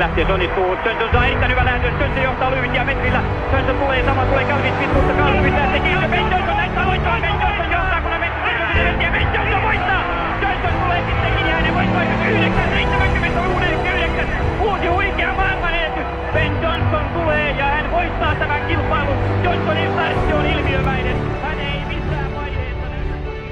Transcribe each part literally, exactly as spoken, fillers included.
lähtee, se onnistuu. Jönsson saa erittäin hyvä lähetys. Jönsson johtaa Löövikia metrillä. Jönsson tulee, sama tulee Calvin Smith, mutta Calvin Smith lähtee kiinni. Ben Jönsson näyttää voittaa. Ben Jönsson johtaa, kun on metrissä. Ja Ben Jönsson voittaa. Jönsson tulee sittenkin ja hänen voittaa yhdeksän seitsemänkymmentä yhdeksän. Uusi huikea maailmanennätys. Ben Jönsson tulee ja hän voittaa tämän kilpailun. Jönssonin startti on ilmiömäinen. Hän ei missään vaiheessa näytä.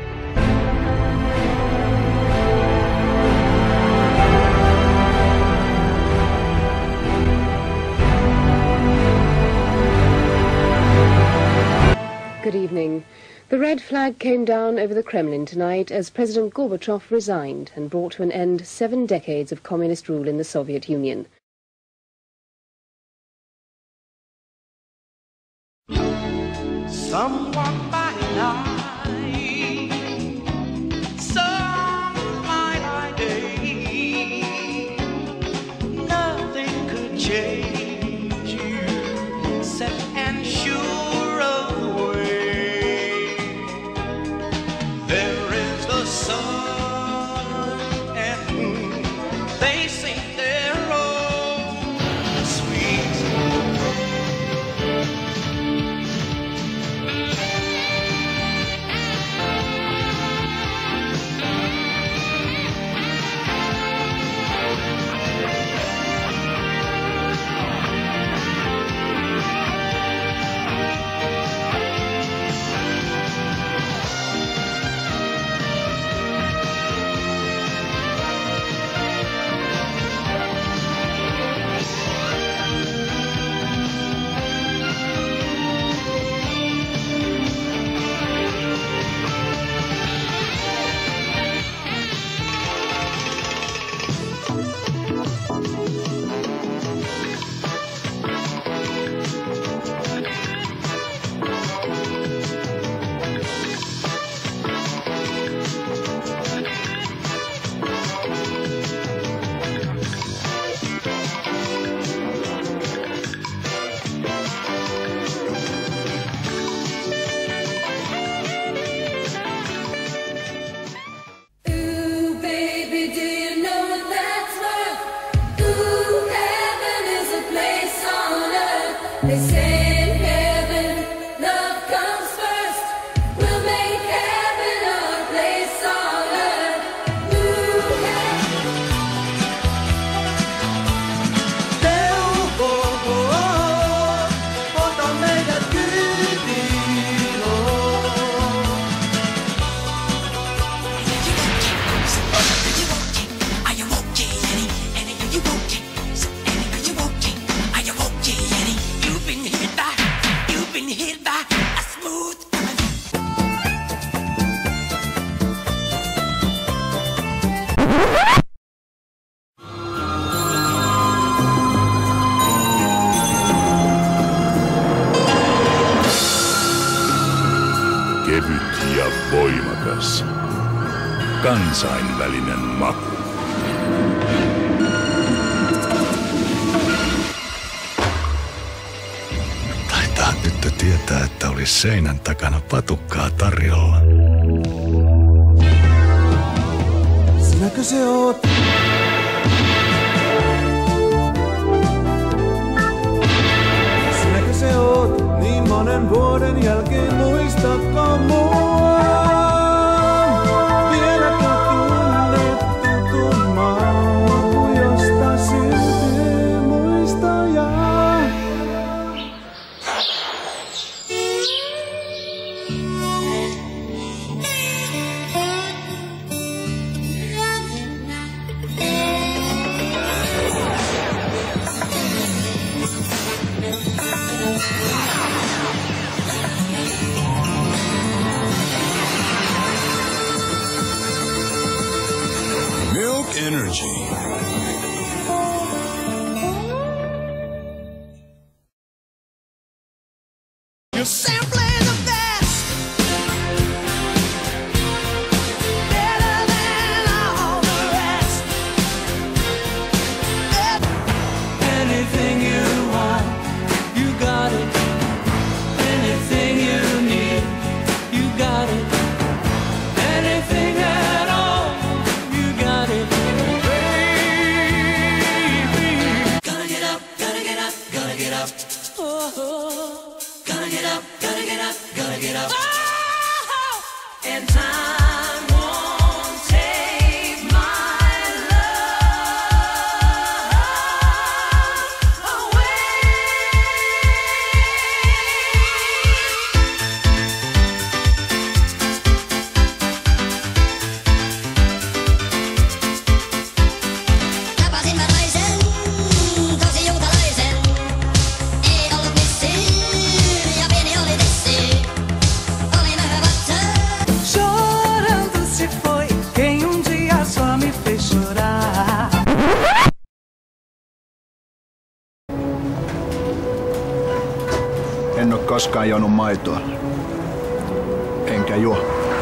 Good evening. The red flag came down over the Kremlin tonight as President Gorbachev resigned and brought to an end seven decades of communist rule in the Soviet Union. Someone might lie, some might lie day. Nothing could change you, set and sure of the way. There is the sun and moon, they sing their own sweet. Kevyt ja voimakas. Kansainvälinen maku. Taitaa tyttö tietää, että olisi seinän takana patukkaa tarjolla. Sinäkö se oot? Sinäkö se oot? Niin monen vuoden jälkeen muistatko mua? Vieläkö tunnet tutun maun, josta syntyy muistoja? Energy. You're simply the best, better than all the rest. Anything you want, you got it. Anything you need, you got it. Anything at all, you got it. Baby. En ole koskaan juonut maitoa. Enkä juo.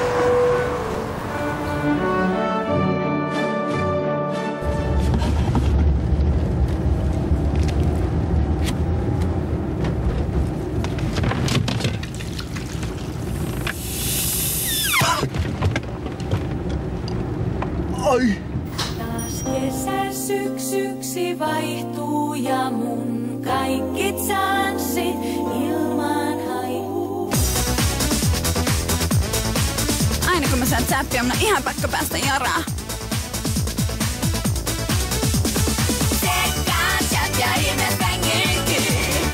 Ai! Taas kesä syksyksi vaihtuu ja mun kaikki chanssit ilmaan haihuu. Aina kun mä saan zappia, mun on ihan pakko päästä jaraa. Sekkaan chat ja ihme bängikin.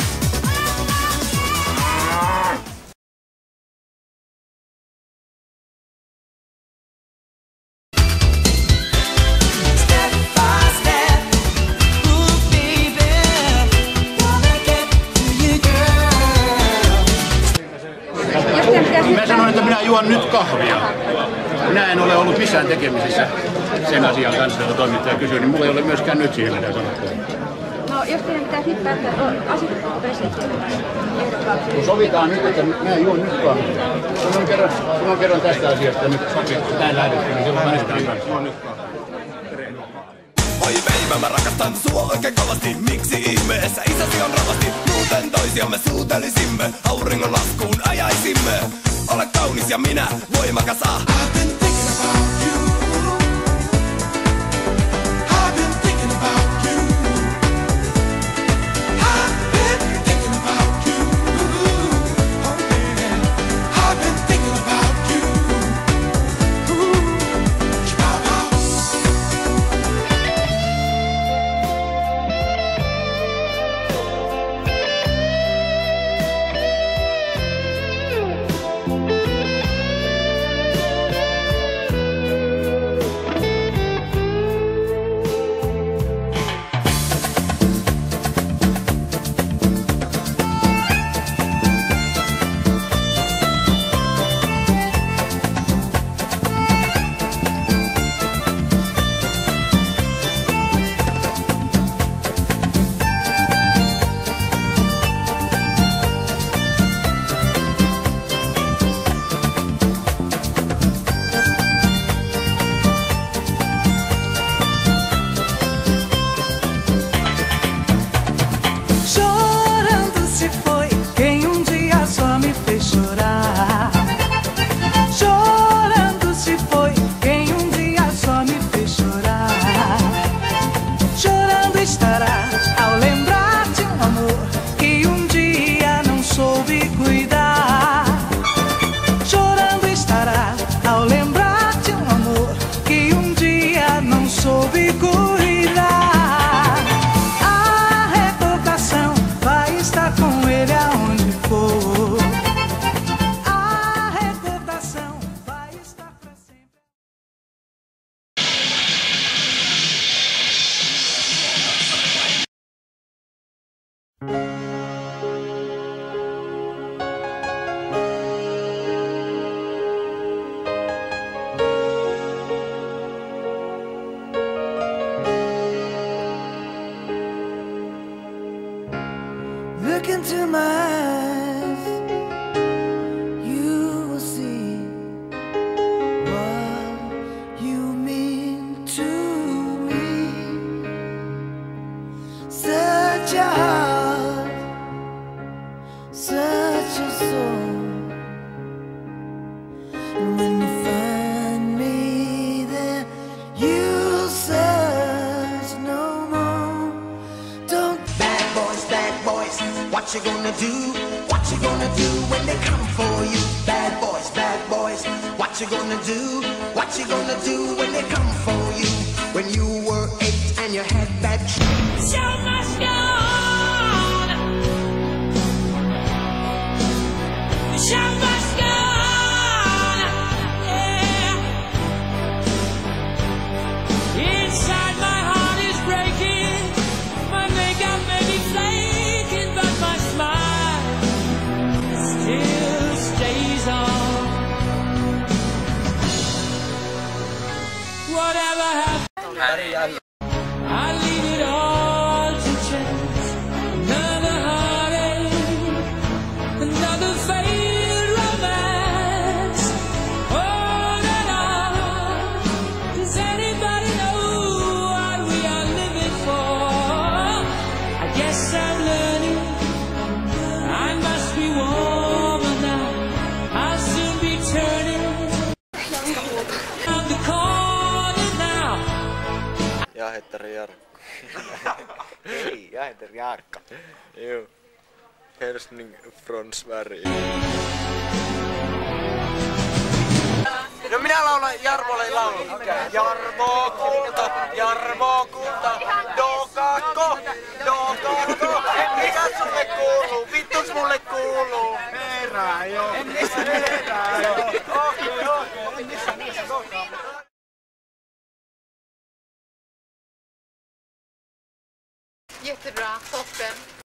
Mä sanoin, että minä juon nyt kahvia. Minä en ole ollut missään tekemisissä sen asian kanssa, jota toimittaja kysyy, niin mulla ei ole myöskään nyt siihen mitään sanottua. No, jos teidän pitää sitten päättää, asetatteko presidentti? Kun sovitaan nyt, että minä juon nyt kahvia. Kun on kerran, kun on kerran tästä asiasta nyt näin lähdetty, niin silloin äänestetään kanssa. Oi veivä, mä rakastan sua oikein kovasti. Miksi ihmeessä isäsi on ravasti? Muuten toisiamme suutelisimme, auringon laskuun ajaisimme. Ole kaunis ja minä voimakas ah. I've been thinking about you. I've been thinking about you. I've been thinking about you. Oh yeah. I've been thinking about you. Ooh. What you gonna do? What you gonna do when they come for you? When you were eight and you had bad dreams. Show must go on. Show must go on. Yeah. Inside my heart is breaking. My makeup may be flaking, but my smile still stays on. Whatever happens, I leave it all to chance. Another heartache, another failed romance. On and on. Does anybody know what we are living for? I guess I'm learning. I must be warmer now. I'll soon be turning on the corner. Jahettari Jarkko. Ei, Jahettari Jarkko. Joo. Helsingin från Sverige. No minä laulan Jarmolle laulun. Jarmo kulta, Jarmo kulta, dokakko, dokakko. Mikä sulle kuuluu? Vittuks mulle kuuluu? Herää joo. En missä herää joo. Okei, okei. En missä missä dokakko. Jättebra, toppen.